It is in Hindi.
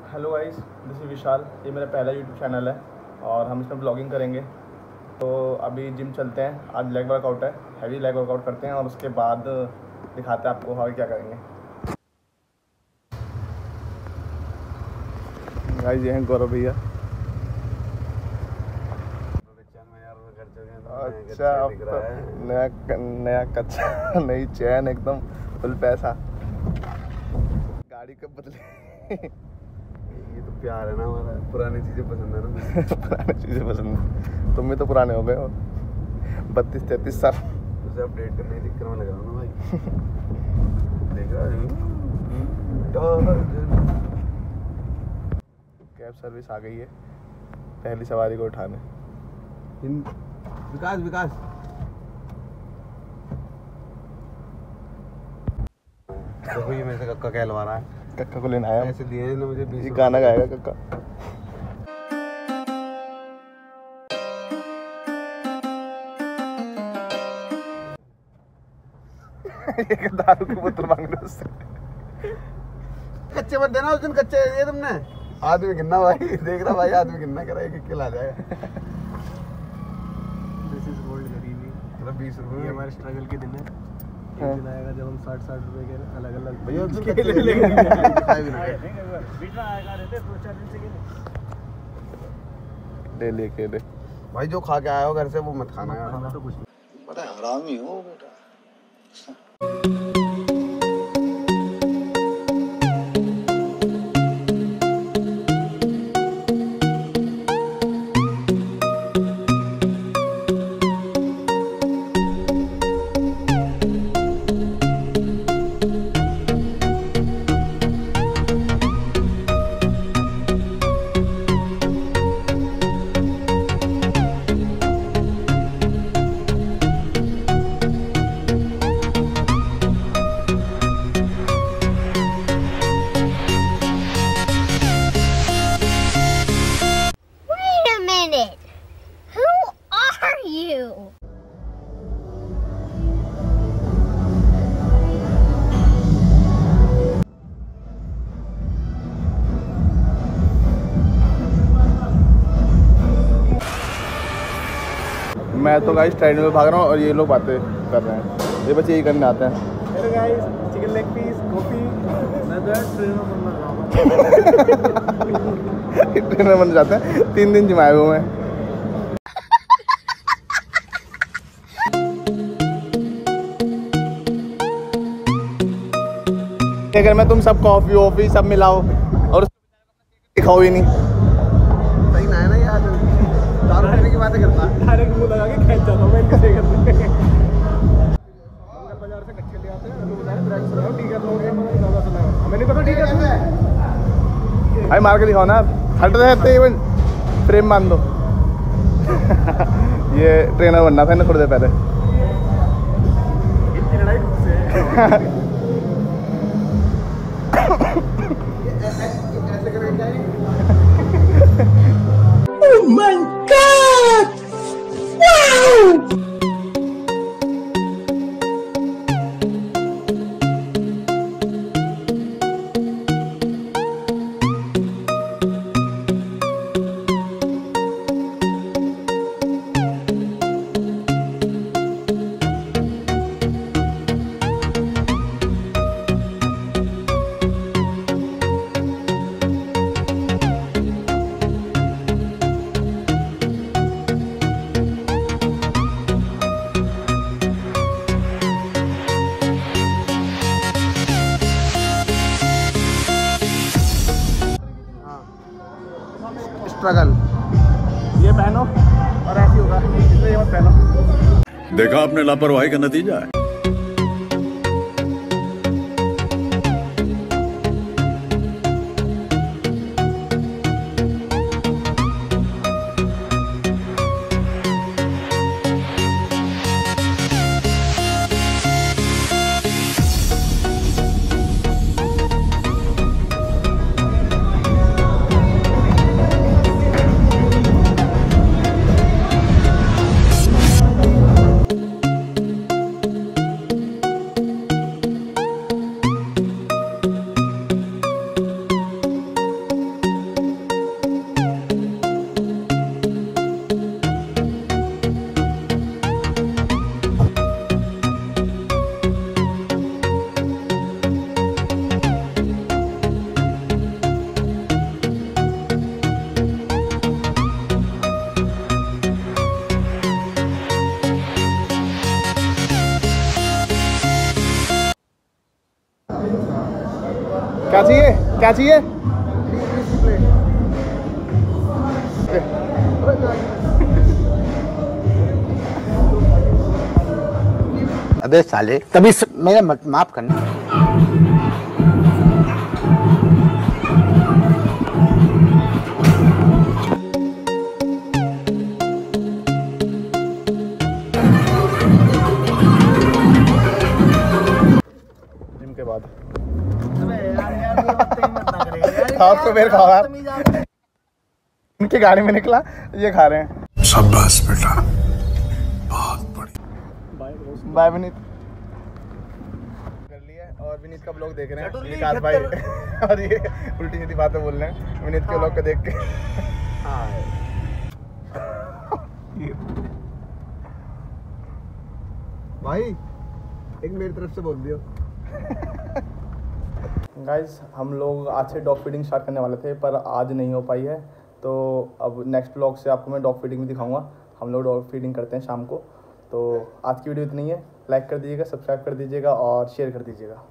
Hello guys, this is Vishal. ये मेरा पहला यूट्यूब चैनल है और हम इसमें ब्लॉगिंग करेंगे। तो अभी जिम चलते हैं, आज लेग वर्कआउट है, हैवी लेग वर्कआउट करते हैं और उसके बाद दिखाते हैं आपको आगे क्या करेंगे। गाइस ये हैं गौरव भैया। अच्छा, अब तो नया कच्चा नई चैन, एकदम फुल पैसा, गाड़ी कब बदले। ये तो प्यार है ना हमारा, पुरानी चीजें पसंद है ना। पुरानी चीजें पसंद है, तुम भी तो पुराने हो गए हो, 32-33 साल। उसे अपडेट करने के चक्कर में लगा ना भाई। देख रहा है कैब सर्विस आ गई है, पहली सवारी को उठाने। विकास देखो ये मेरे से कक्का कहलवा रहा है। कक्का को लेने आया, ऐसे दिए ना मुझे 20 गाना गाएगा कक्का। ये दारू की बोतल मांग रहे उससे। कच्चे मत देना, उस दिन कच्चे दिए तुमने। आदमी गिनना भाई, देख रहा भाई, आदमी गिनना कर रहा है कि किल आ जाएगा। दिस इज गोल्ड गरीबी। मतलब 20 रुपए, ये हमारे स्ट्रगल के दिन है। एक दिन आएगा जब हम 60-60 रुपए के अलग-अलग भैया बीच में आएगा, रहते 2-4 दिन से लेके दे भाई। जो खा के आया हो घर से वो मत खाना यार, तो कुछ नहीं। पता है हरामी हो बेटा। मैं तो गाइस ट्रेडमिल में भाग रहा हूँ और ये लोग बातें कर रहे हैं। ये बच्चे यही करने आते हैं। Hello guys, chicken leg piece, coffee. मैं तो यार ट्रेनर बनना चाहता हूँ। ट्रेनर बन जाते हैं, 3 दिन जिमाए हुए हैं। अगर मैं तुम सब कॉफी वॉफी सब मिलाओ और दिखाओ ही नहीं, सही ना है ना यार। दारू पीने की बातें करता है, डायरेक्ट मुंह लगा के खींच जाता हूं मैं इनके से करते। मंगल बाजार से कच्चे ले आते हैं, लोग बताए ड्राइव कराओ, ठीक है लोग ये मतलब ज्यादा सुना है। हमें नहीं पता, ठीक है भाई मार के दिखाओ ना, हट रहते इवन फ्रेम मान दो। ये ट्रेनर बनना था ना थोड़ी देर पहले। इतनी लड़ाई से ऐसे करके जाएंगे। Oh my God! Wow! Struggle ये पहनो और ऐसे होगा, इसलिए ये मत पहनो। देखा आपने लापरवाही का नतीजा है। चाहिए, क्या चाहिए? अबे साले तभी मेरा माफ करना। जिम के बाद खाओ तो फिर खाओ यार। उनकी गाड़ी में निकला, ये खा रहे हैं। शाबाश बेटा, बहुत बढ़िया। बाय विनीत कर लिया। और विनीत का ब्लॉग देख रहे हैं विकास भाई और ये उल्टी सीधी बातें बोल रहे हैं विनीत के ब्लॉग को देख के। भाई एक मेरी तरफ से बोल दियो। गाइस हम लोग आज से डॉग फीडिंग स्टार्ट करने वाले थे पर आज नहीं हो पाई है, तो अब नेक्स्ट ब्लॉग से आपको मैं डॉग फीडिंग भी दिखाऊंगा। हम लोग डॉग फीडिंग करते हैं शाम को। तो आज की वीडियो इतनी है। लाइक कर दीजिएगा, सब्सक्राइब कर दीजिएगा और शेयर कर दीजिएगा।